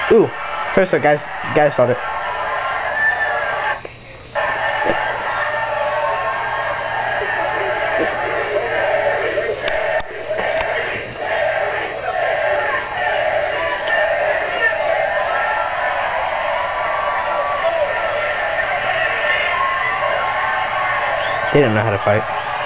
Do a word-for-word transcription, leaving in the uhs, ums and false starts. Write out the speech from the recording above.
Ooh, first one, guys, guys started. They didn't know how to fight.